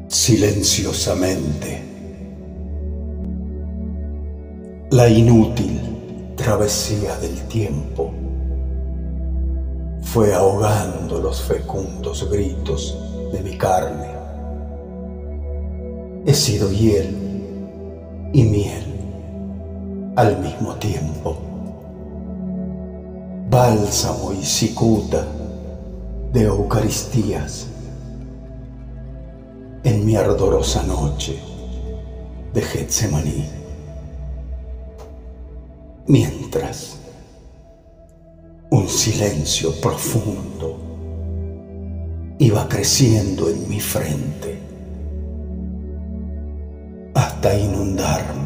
Silenciosamente, la inútil travesía del tiempo fue ahogando los fecundos gritos de mi carne. He sido hiel y miel al mismo tiempo, bálsamo y cicuta de Eucaristías en mi ardorosa noche de Getsemaní. Mientras un silencio profundo iba creciendo en mi frente hasta inundarme